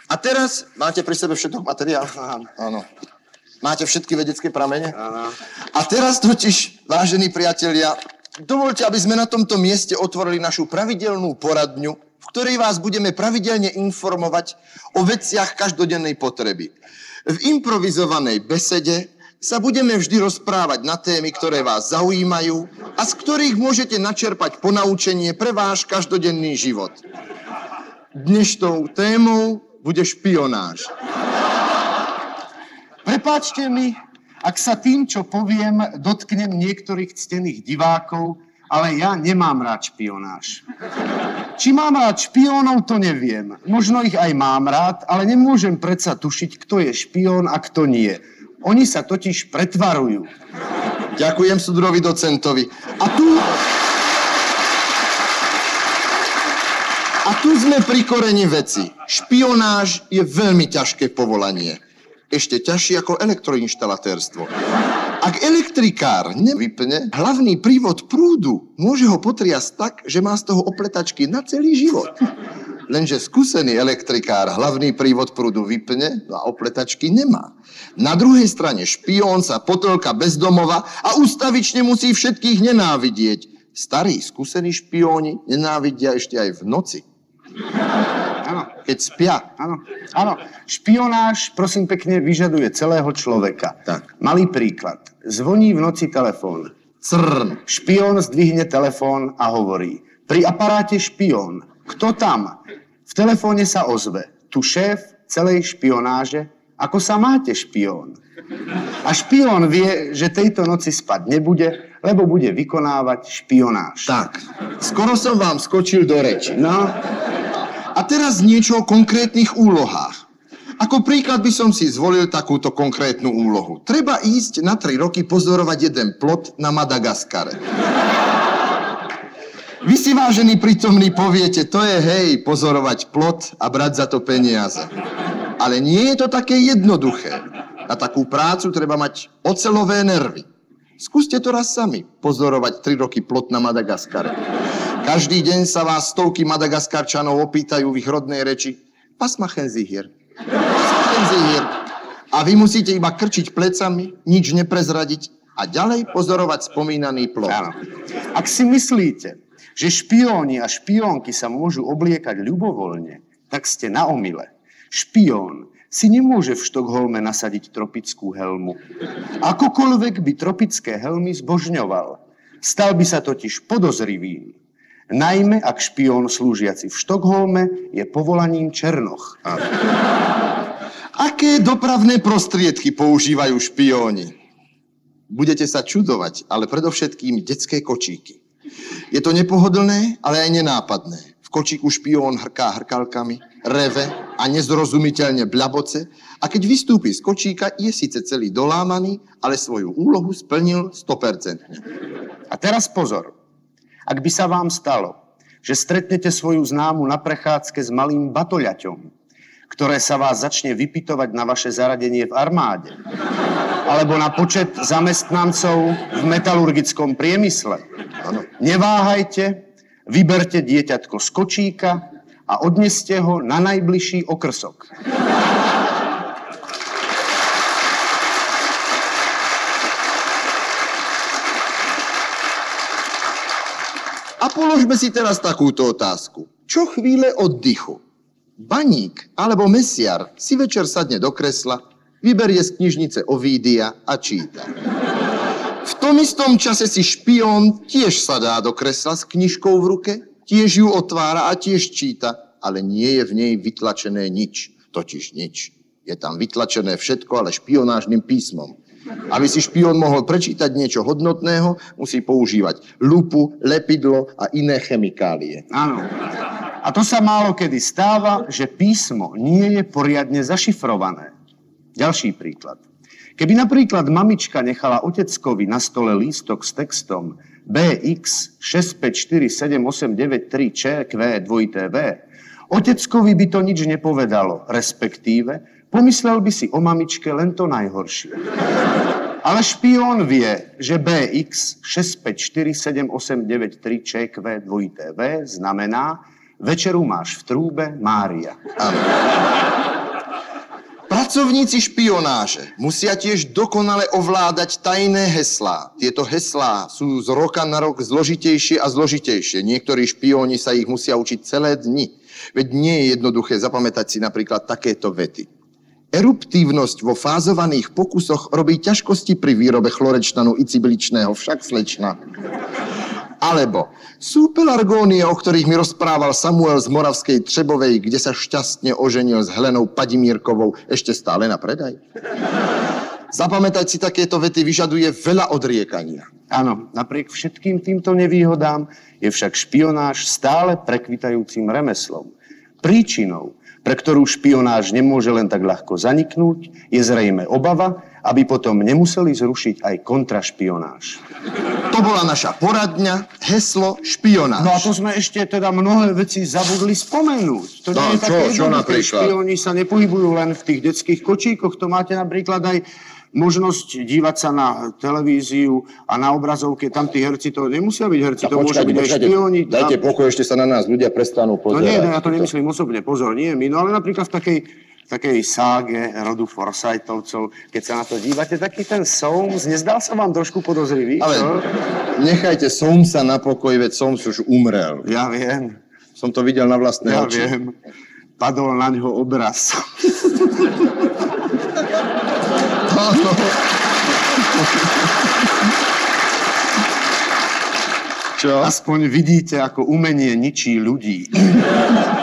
A teraz máte pri sebe všetok materiál? Áno. Máte všetky vedecké pramene? Áno. A teraz totiž, vážení priatelia, dovoľte, aby sme na tomto mieste otvorili našu pravidelnú poradňu, v ktorej vás budeme pravidelne informovať o veciach každodennej potreby. V improvizovanej besede sa budeme vždy rozprávať na témy, ktoré vás zaujímajú a z ktorých môžete načerpať ponaučenie pre váš každodenný život. Dnešnou témou bude špionáž. Prepáčte mi, ak sa tým, čo poviem, dotknem niektorých ctených divákov, ale ja nemám rád špionáž. Či mám rád špiónov, to neviem. Možno ich aj mám rád, ale nemôžem predsa tušiť, kto je špión a kto nie. Oni sa totiž pretvarujú. Ďakujem súdrovi docentovi. A tu sme pri koreni veci. Špionáž je veľmi ťažké povolanie. Ešte ťažšie ako elektroinštalatérstvo. Ak elektrikár nevypne hlavný prívod prúdu, môže ho potriasť tak, že má z toho opletačky na celý život. Lenže skúsený elektrikár hlavný prívod prúdu vypne a opletačky nemá. Na druhej strane špión sa potĺka bez domova a ustavične musí všetkých nenávidieť. Starí, skúsení špióni nenávidia ešte aj v noci. Áno. Keď spia. Áno. Špionáž, prosím pekne, vyžaduje celého človeka. Tak. Malý príklad. Zvoní v noci telefón. Crn. Špión zdvihne telefón a hovorí: pri aparáte špión. Kto tam? V telefóne sa ozve: tu šéf celej špionáže. Ako sa máte, špión? A špión vie, že tejto noci spať nebude, lebo bude vykonávať špionáž. Tak. Skoro som vám skočil do reči. No. A teraz niečo o konkrétnych úlohách. Ako príklad by som si zvolil takúto konkrétnu úlohu. Treba ísť na 3 roky pozorovať jeden plot na Madagaskare. Vy si, vážení prítomní, poviete, to je hej, pozorovať plot a brať za to peniaze. Ale nie je to také jednoduché. Na takú prácu treba mať oceľové nervy. Skúste to raz sami, pozorovať 3 roky plot na Madagaskare. Každý deň sa vás stovky Madagaskarčanov opýtajú v ich rodnej reči: was machen Sie hier? A vy musíte iba krčiť plecami, nič neprezradiť a ďalej pozorovať spomínaný plot. Áno. Ak si myslíte, že špióni a špiónky sa môžu obliekať ľubovoľne, tak ste na omyle. Špión si nemôže v Štokholme nasadiť tropickú helmu. Akokoľvek by tropické helmy zbožňoval. Stal by sa totiž podozrivým. Najmä ak špión slúžiaci v Štokholme je povolaním černoch. Aké dopravné prostriedky používajú špióni? Budete sa čudovať, ale predovšetkým detské kočíky. Je to nepohodlné, ale aj nenápadné. V kočíku špión hrká hrkalkami, reve a nezrozumiteľne bľaboce a keď vystúpi z kočíka, je síce celý dolámaný, ale svoju úlohu splnil 100%. A teraz pozor. Ak by sa vám stalo, že stretnete svoju známu na prechádzke s malým batoľaťom, ktoré sa vás začne vypytovať na vaše zaradenie v armáde, alebo na počet zamestnancov v metalurgickom priemysle, neváhajte, vyberte dieťatko z kočíka a odneste ho na najbližší okrsok. A položme si teraz takúto otázku. Čo chvíle oddychu? Baník alebo mesiar si večer sadne do kresla, vyberie z knižnice Ovídia a číta. V tom istom čase si špión tiež sadá do kresla s knižkou v ruke, tiež ju otvára a tiež číta, ale nie je v nej vytlačené nič. Totiž nič. Je tam vytlačené všetko, ale špionážnym písmom. Aby si špión mohol prečítať niečo hodnotného, musí používať lupu, lepidlo a iné chemikálie. Áno. A to sa málo kedy stáva, že písmo nie je poriadne zašifrované. Ďalší príklad. Keby napríklad mamička nechala oteckovi na stole lístok s textom BX 6547893ČQ2TV, oteckovi by to nič nepovedalo, respektíve pomyslel by si o mamičke len to najhoršie. Ale špión vie, že BX 6547893ČQ2TV znamená: večeru máš v trúbe Mária. Áno. Pracovníci špionáže musia tiež dokonale ovládať tajné heslá. Tieto heslá sú z roka na rok zložitejšie a zložitejšie. Niektorí špióni sa ich musia učiť celé dni. Veď nie je jednoduché zapamätať si napríklad takéto vety. Eruptívnosť vo fázovaných pokusoch robí ťažkosti pri výrobe chlorečnanu i cibiličného, však slečna. Alebo sú pelargónie, o ktorých mi rozprával Samuel z Moravskej Třebovej, kde sa šťastne oženil s Helenou Padimírkovou, ešte stále na predaj. Zapamätať si takéto vety vyžaduje veľa odriekania. Áno, napriek všetkým týmto nevýhodám je však špionáž stále prekvitajúcim remeslom. Príčinou, pre ktorú špionáž nemôže len tak ľahko zaniknúť, je zrejme obava, aby potom nemuseli zrušiť aj kontrašpionáž. To bola naša poradňa, heslo špionáž. No a to sme ešte teda mnohé veci zabudli spomenúť. To nie je také jednoduché. Špioni sa nepohybujú len v tých detských kočíkoch. To máte napríklad aj možnosť dívať sa na televíziu a na obrazovke. Tam tí herci to nemusia byť herci, to môžu byť aj špioni. Dajte pokoj, ešte sa na nás ľudia prestanú pozerať. No nie, ja to nemyslím osobne, pozor, nie my. No ale napríklad v takej ságe rodu Forsythovcov, keď sa na to dívate, taký ten Soames, nezdal sa vám trošku podozrivý? Ale nechajte Soamesa na pokoj, veď Soames už umrel. Ja viem. Som to videl na vlastné oči. Ja viem. Padol na ňo obraz. Čo? Aspoň vidíte, ako umenie ničí ľudí.